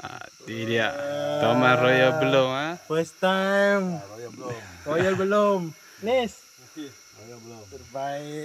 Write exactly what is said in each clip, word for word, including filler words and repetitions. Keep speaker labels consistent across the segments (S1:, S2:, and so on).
S1: Ah, ini dia. Thomas Royal belum ah.
S2: First time.
S3: Ah, Royal belum.
S2: Royal belum. Nis.
S3: Royal belum.
S2: Terbaik.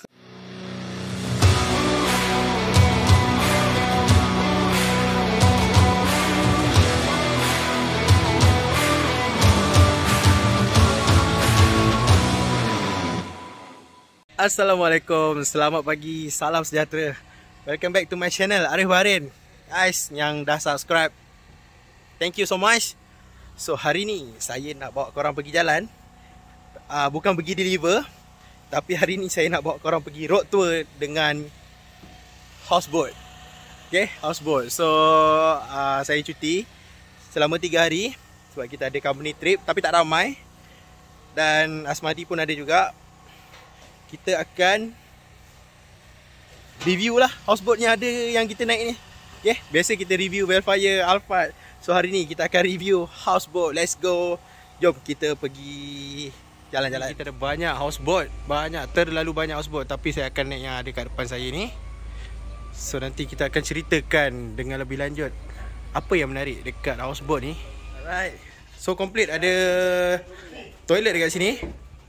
S2: Assalamualaikum, selamat pagi, salam sejahtera. Welcome back to my channel, Arif Baharin. Guys yang dah subscribe, thank you so much. So hari ni saya nak bawa korang pergi jalan, uh, bukan pergi deliver, tapi hari ni saya nak bawa korang pergi road tour dengan houseboat. Okay, houseboat. So uh, saya cuti selama tiga hari sebab kita ada company trip, tapi tak ramai. Dan Asmadi pun ada juga. Kita akan review lah houseboat yang ada yang kita naik ni. Okay, biasa kita review Vellfire, Alphard. So hari ni kita akan review houseboat. Let's go. Jom kita pergi jalan-jalan. Kita ada banyak houseboat, banyak, terlalu banyak houseboat. Tapi saya akan naik yang ada kat depan saya ni. So nanti kita akan ceritakan dengan lebih lanjut apa yang menarik dekat houseboat ni. Alright. So complete, ada toilet dekat sini.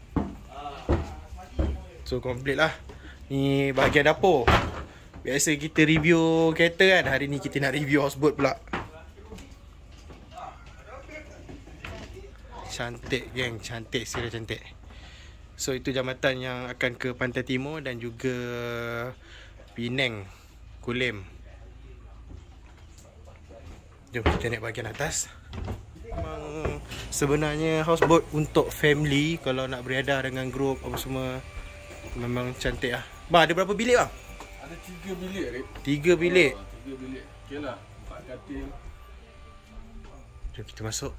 S2: So complete lah. Ni bahagian dapur. Biasa kita review kereta kan, hari ni kita nak review houseboat pula. Cantik geng, cantik, serius cantik. So itu jambatan yang akan ke Pantai Timur dan juga Penang, Kulim. Jom kita naik bahagian atas. Memang sebenarnya houseboat untuk family, kalau nak beredar dengan group apa semua, memang cantik lah. Bang, ada berapa bilik bang?
S3: Ada tiga bilik, Rip.
S2: Tiga bilik.
S3: Oh, tiga bilik. Okey lah. Empat katil.
S2: Jom kita masuk.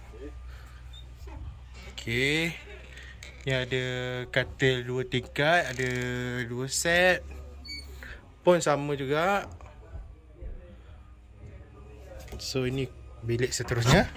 S2: Okey. Ni ada katil dua tingkat, ada dua set. Pun sama juga. So ini bilik seterusnya.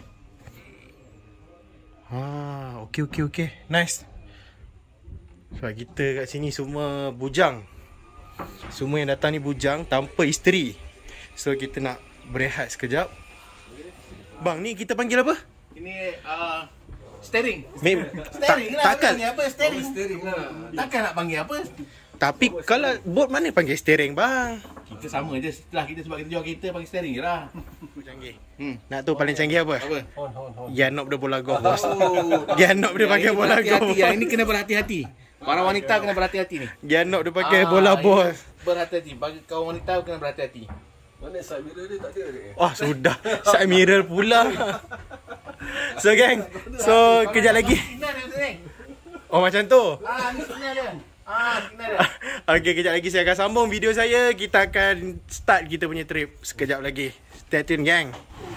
S2: Ha, okey okey okey. Nice. Sebab kita kat sini semua bujang. Semua yang datang ni bujang tanpa isteri. So kita nak berehat sekejap. Bang, ni kita panggil apa?
S4: Ini uh, steering.
S2: Mem
S4: Steering lah.
S2: takkan.
S4: Ni apa steering?
S3: Steering lah.
S4: Takkan nak panggil apa?
S2: Tapi kalau boat mana panggil steering bang?
S4: Kita sama je. Setelah kita sebab kita jual kereta panggil steering je lah.
S2: Canggih.
S4: Hmm.
S2: Nak tu paling canggih apa?
S4: Apa?
S3: Hon, hon, hon.
S2: Gianop dia bola golf bos.
S4: Oh.
S2: Gianop dia pakai
S4: Yang ini
S2: bola golf.
S4: berhati-hati. Yang ini kena berhati-hati. Para wanita kena berhati-hati ni.
S2: Gianop dia pakai
S4: Ah,
S2: bola
S4: ini
S2: bos.
S4: Berhati-hati. Bagi kaum wanita kena berhati-hati.
S3: Mana side mirror dia tak ada, Rip?
S2: Wah, sudah. Side mirror pula. So geng, so kejap lagi.
S4: Signal dia steering.
S2: Oh macam tu.
S4: Ah, ni signal dia. Ah, signal dia.
S2: Okey, kejap lagi saya akan sambung video saya. Kita akan start kita punya trip sekejap lagi. Stay tune gang.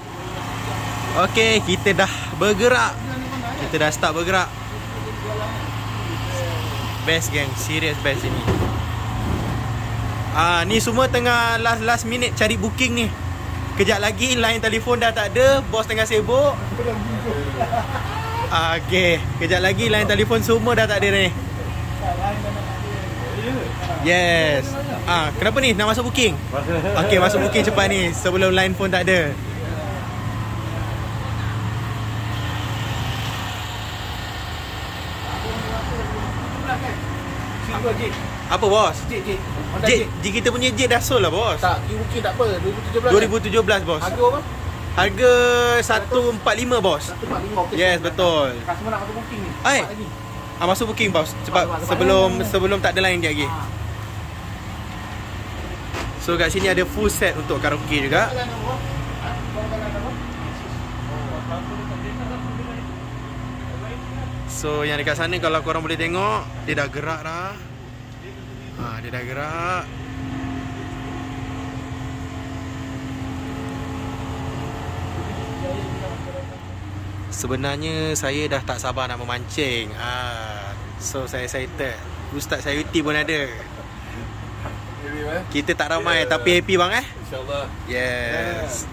S2: Okey, kita dah bergerak. Kita dah start bergerak. Best gang, serious best ini. Ah, ni semua tengah last last minute cari booking ni. Kejap lagi line telefon dah tak ada, bos tengah sibuk. Ah, okey, kejap lagi line telefon semua dah tak ada ni. Yes. Ah, kenapa ni nak masuk booking? Okey, masuk booking cepat ni sebelum line phone tak ada. Apa bos?
S4: Jit, jit. Honda
S2: Jet, jet kita punya jet dah sold lah bos.
S4: Tak, you booking tak apa. dua ribu tujuh belas.
S2: dua ribu tujuh belas bos.
S4: Harga apa?
S2: Harga seratus empat puluh lima bos.
S4: seratus empat puluh lima. Okey.
S2: Yes, betul.
S4: Customer nak masuk booking ni.
S2: Hai.
S4: Cepat lagi.
S2: Ah, masuk booking bos. Cepat
S4: Cepat, cepat.
S2: sebelum sebelum tak ada line dia lagi.
S4: Ah.
S2: So kat sini ada full set untuk karaoke juga. So yang dekat sana kalau korang boleh tengok, dia dah gerak dah. Ha, dia dah gerak. Sebenarnya saya dah tak sabar nak memancing. Ah, so saya excited. Ustaz Sayuti pun ada. Kita tak ramai tapi happy bang eh.
S3: InsyaAllah.
S2: Yes.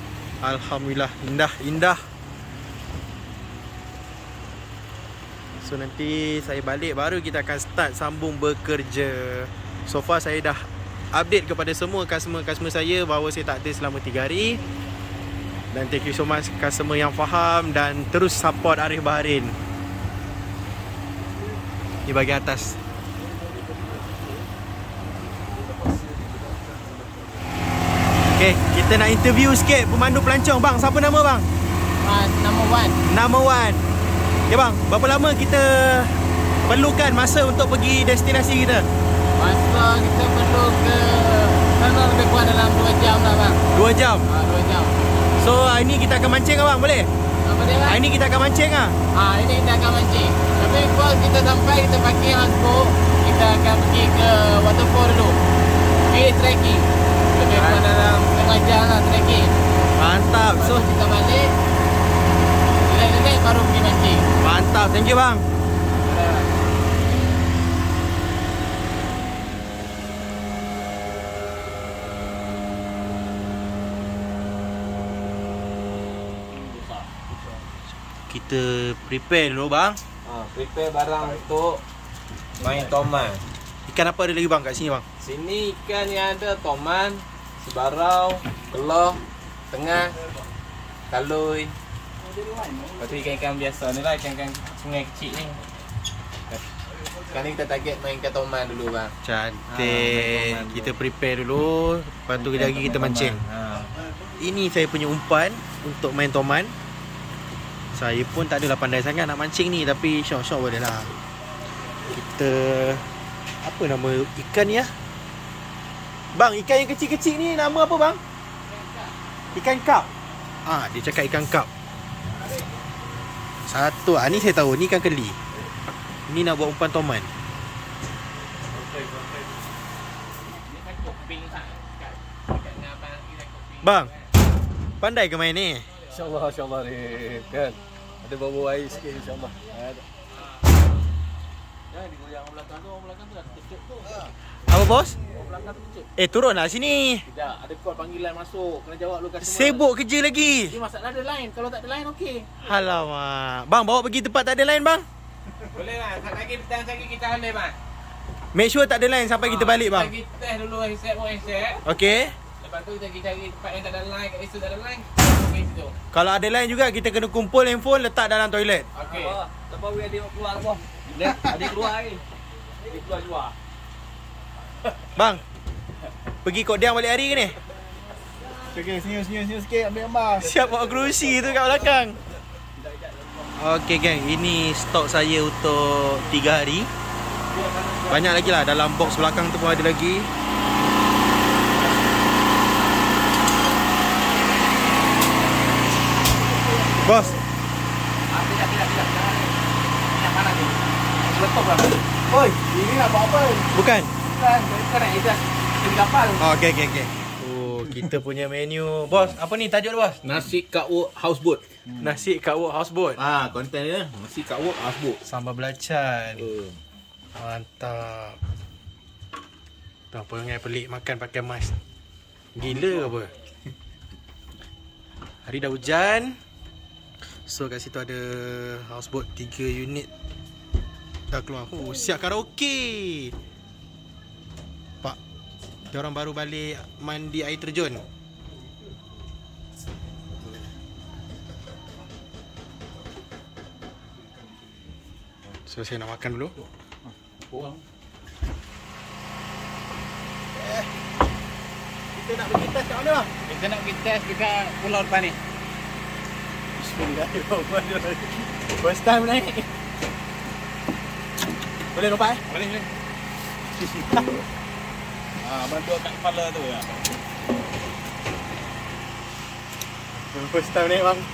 S2: Alhamdulillah, indah, indah. So So nanti saya balik baru kita akan start sambung bekerja. So far saya dah update kepada semua customer-customer saya bahawa saya tak ada selama tiga hari. Dan thank you so much customer yang faham dan terus support Arif Bahrain. Di bahagian atas. Okay, kita nak interview sikit pemandu pelancong. Bang, siapa nama bang?
S5: Uh, number one.
S2: Nama Wan. Okay bang, berapa lama kita perlukan masa untuk pergi destinasi kita?
S5: Masa kita perlu ke sana lebih kurang dalam dua jam lah bang.
S2: Dua jam.
S5: Ah, dua jam.
S2: So hari ni kita akan mancing ke bang? Boleh?
S5: Apa dia bang?
S2: Hari ni kita akan mancing lah.
S5: Ah, ini kita akan mancing. Tapi kalau kita sampai kita pakai houseboat, kita akan pergi ke waterfall dulu. Eh, trekking. Lebih kurang dalam setengah jam lah trekking.
S2: Mantap.
S5: So
S2: So
S5: kita balik. Relax-relax baru pergi mancing.
S2: mantap. Thank you bang. Kita prepare dulu bang.
S6: Ha, prepare barang untuk main toman.
S2: Ikan apa ada lagi bang kat sini bang?
S6: Sini ikan yang ada toman, sebarau, keloh, tengah, kalui. Lepas tu ikan-ikan biasa ni lah, ikan-ikan sungai kecil ni. Sekarang ni kita target main ikan toman dulu bang.
S2: Cantik.
S6: Ah,
S2: Kita prepare dulu. Lepas tu kejap lagi kita mancing.
S6: Ha.
S2: Ini saya punya umpan untuk main toman. Saya pun tak adalah pandai sangat nak mancing ni, tapi syok-syok boleh lah. Kita, apa nama ikan ni ya? Bang, ikan yang kecil-kecil ni nama apa bang? Ikan kap. Ah, dia cakap ikan kap. Satu, ah ni saya tahu, ni ikan keli. Ni nak buat umpan toman. Bang, pandai ke main ni?
S3: InsyaAllah, insyaAllah ni kan. Ada bau-bau air sikit insyaAllah.
S5: Jangan digoyang orang belakang tu, orang belakang tu dah terkejut tu.
S2: Apa bos?
S5: Orang belakang terkejut.
S2: Eh turun lah sini.
S5: Tidak, ada call panggilan masuk. Kena jawab lu customer.
S2: Sibuk kerja lagi.
S5: Dia masalah ada line. Kalau tak ada line okey.
S2: Alamak. Bang, bawa pergi tempat tak ada line bang.
S6: Boleh lah, satu lagi petang lagi kita handle bang.
S2: Make sure tak ada line sampai kita balik bang.
S6: Kita test dulu headset pun headset.
S2: Okey.
S6: Lepas tu kita pergi cari tempat yang tak ada line, kat situ tak ada line. Okey situ.
S2: Kalau ada line juga kita kena kumpul handphone letak dalam toilet.
S6: Okey.
S5: Lepas we adik keluar bos. Dia adik keluar ni. Adik keluar luar.
S2: Bang. Pergi Kodiang balik hari ke ni?
S3: Okay, senyum-senyum sikit ambil gambar.
S2: Siap bawa kerusi tu kat belakang. Okey geng, ini stok saya untuk tiga hari. Banyak lagi lah, dalam box belakang tu pun ada lagi. Bos.
S5: Ah, tidak tidak tidak. Yang mana tu? Lepas lah.
S3: Oi, ini nak buat apa?
S2: Bukan.
S5: Kan, kau nak adjust tinggi kapal.
S2: Oh, okey okey okey. Oh, kita punya menu. Bos, apa ni tajuk dia bos?
S4: Nasi Kak Wok houseboat.
S2: Nasi Kak Wok houseboat.
S4: Ah, konten dia nasi Kak Wok houseboat.
S2: Sambal belacan.
S4: Uh.
S2: Mantap. Tak perangai pelik makan pakai mask. Gila apa? Hari dah hujan. So kat situ ada houseboat tiga unit dah keluar. Oh, siap karaoke. Pak, dia orang baru balik mandi air terjun. So saya nak makan dulu.
S4: Kurang.
S2: Eh, kita nak pergi test kat mana bang?
S6: Kita nak pergi test dekat pulau depan ni.
S2: Bismillahirrahmanirrahim. First time naik. Boleh lompat eh?
S6: Boleh boleh. Ah, bantu kat kepala tu ya.
S2: First time naik bang.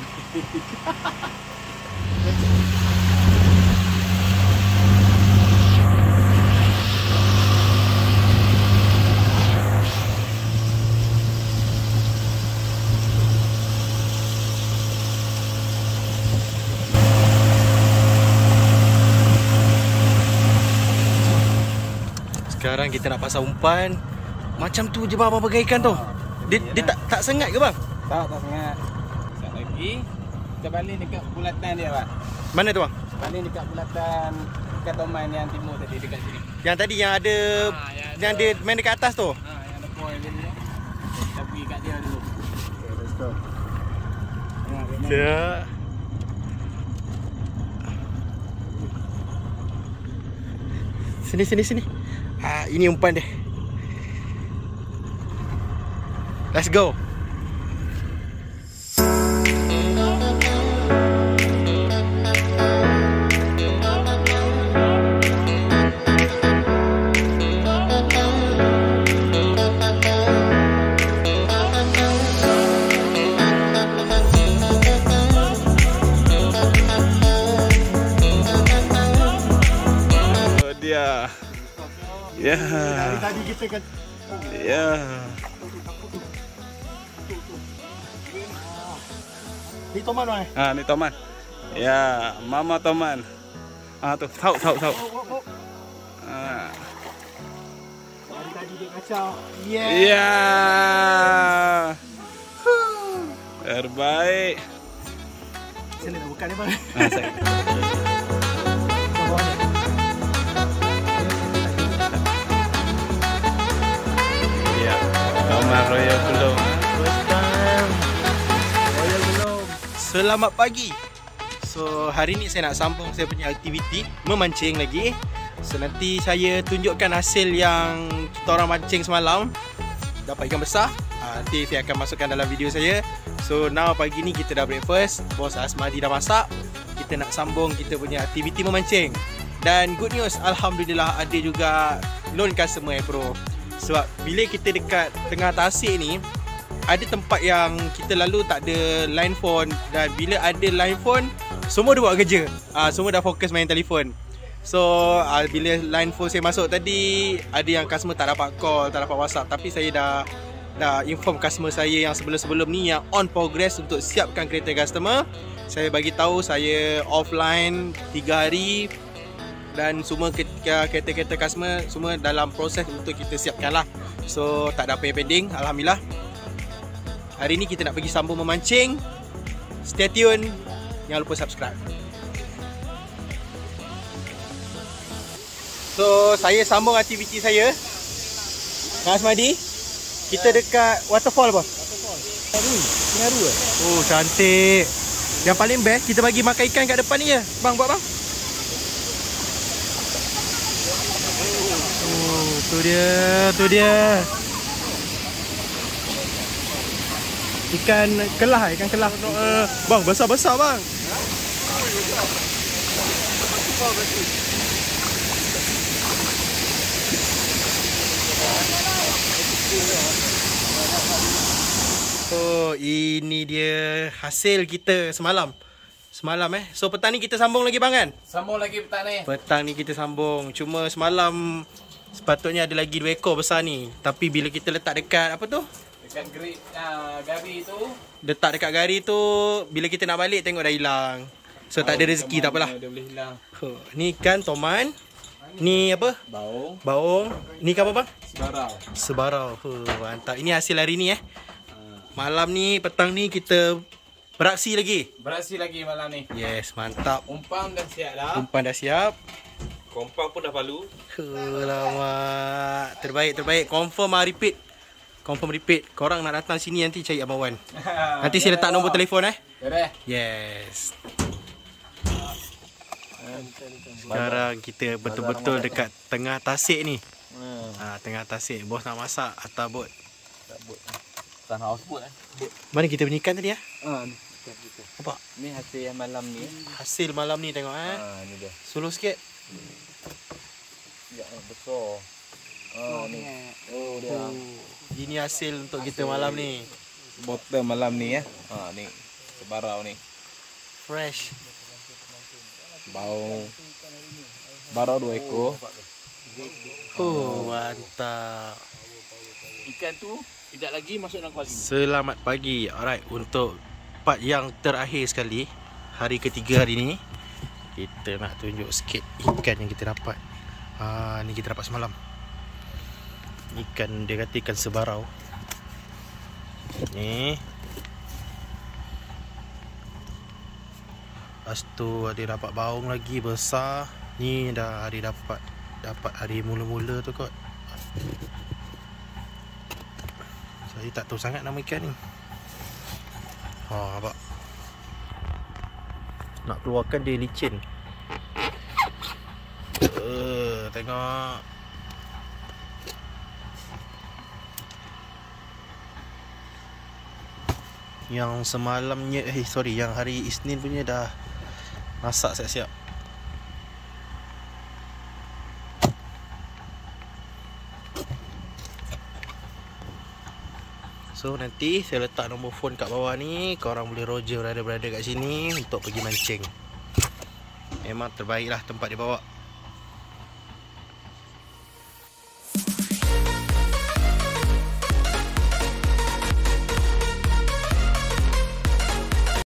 S2: Sekarang kita nak pasang umpan. Macam tu je bang abang pegang ikan tu. Dia, dia tak tak sengat ke bang?
S6: Tak, tak sangat. Sekejap lagi kita balik dekat bulatan dia bang.
S2: Mana tu bang?
S6: Ini dekat bulatan dekat Toman yang timur tadi dekat sini.
S2: Yang tadi yang ada
S6: Ha, yang ada,
S2: yang dia main dekat atas tu.
S6: ha, yang ada boy dia ni. Kita pergi kat dia dulu. Okay, let's go.
S2: Ya. Sini sini sini. Ah, ini umpan dia. Let's go.
S1: Dia. Ya.
S2: Tadi kita kan
S1: Ya.
S2: ni Toman bang.
S1: Ah, ni Toman. Ya, Mama Toman. Ah tu, tahu tahu tahu. Ah.
S2: Tadi dia kacau. Yeah.
S1: Ya. Terbaik.
S2: Sini dah bukan ni bang.
S1: Ah, saya. Ya, Toman Royal belum.
S2: Selamat pagi. So hari ni saya nak sambung saya punya aktiviti memancing lagi. So nanti saya tunjukkan hasil yang kita orang mancing semalam. Dapat ikan besar. ha, Nanti saya akan masukkan dalam video saya. So now pagi ni kita dah breakfast. Bos Asmadi dah masak. Kita nak sambung kita punya aktiviti memancing. Dan good news, Alhamdulillah ada juga loan customer eh bro. Sebab bila kita dekat tengah tasik ni, ada tempat yang kita lalu tak ada line phone. Dan bila ada line phone, semua dah buat kerja. Ah, semua dah fokus main telefon. So ah, bila line phone saya masuk tadi, ada yang customer tak dapat call, tak dapat WhatsApp. Tapi saya dah dah inform customer saya yang sebelum-sebelum ni yang on progress untuk siapkan kereta customer. Saya bagi tahu saya offline tiga hari. Dan semua kereta-kereta customer semua dalam proses untuk kita siapkan lah. So tak ada apa yang pending, Alhamdulillah. Hari ni kita nak pergi sambung memancing. Stay tune. Jangan lupa subscribe. So saya sambung aktiviti saya Kak Asmadi. Kita dekat waterfall bos. Waterfall Senaru eh? Oh cantik. Yang paling best kita bagi makan ikan kat depan ni je. Bang buat bang. Oh tu dia, tu dia. Ikan kelah, ikan kelah. Uh, bang, besar-besar bang. So, ini dia hasil kita semalam. Semalam eh. So, petang ni kita sambung lagi bang kan?
S6: Sambung lagi petang ni.
S2: Petang ni kita sambung. Cuma semalam sepatutnya ada lagi dua ekor besar ni. Tapi bila kita letak dekat apa tu?
S6: Dekat grid uh, gari tu.
S2: Letak dekat gari tu, bila kita nak balik tengok dah hilang. So tak ada rezeki, tak apalah.
S6: Dia boleh hilang.
S2: Huh. Ni ikan Toman. Ni apa?
S6: Baung.
S2: Baung. Ni ikan apa bang?
S6: Sebarau.
S2: Sebarau. Huh, mantap. Ini hasil hari ni eh. Malam ni, petang ni kita beraksi lagi.
S6: Beraksi lagi malam ni.
S2: Yes, mantap.
S6: Umpan dah siap dah.
S2: Umpan dah siap.
S6: Kompang pun dah palu.
S2: Huh, lama. Terbaik, terbaik. Confirm ah repeat. Confirm repeat. Korang nak datang sini nanti cari Abang Wan. Nanti saya letak nombor telefon eh.
S6: Boleh.
S2: Yes. Sekarang kita betul-betul dekat tengah tasik ni. Ha, tengah tasik. Bos nak masak atas bot.
S6: Tan houseboat eh.
S2: Mana kita punya ikan tadi ah?
S6: Ha, ni kita.
S2: Nampak?
S6: Ni hasil yang malam ni.
S2: Hasil malam ni tengok eh.
S6: Ha, ni dia.
S2: Solo sikit.
S6: Ya, besar. Oh, ni. Oh, dia.
S2: Oh, ini hasil untuk kita malam ni.
S6: Bottom malam ni ya. Ha, ni. Sebarau ni.
S2: Fresh.
S6: Bau. Barau dua ekor.
S2: Oh, mantap.
S4: Ikan tu tidak lagi masuk dalam kuali.
S2: Selamat pagi. Alright, untuk part yang terakhir sekali, hari ketiga hari ni, kita nak tunjuk sikit ikan yang kita dapat. Ha, ni kita dapat semalam. Ikan, dia kata ikan sebarau. Ni. Lepas tu ada dapat baung lagi besar. Ni dah hari dapat dapat hari mula-mula tu kot. Saya tak tahu sangat nama ikan ni. Ha, nampak. Nak keluarkan dia licin. Uh, tengok. Yang semalamnya, eh sorry, yang hari Isnin punya dah masak siap-siap. So nanti saya letak nombor phone kat bawah ni. Korang boleh roger berada-berada kat sini untuk pergi mancing. Memang terbaik lah tempat dia bawa.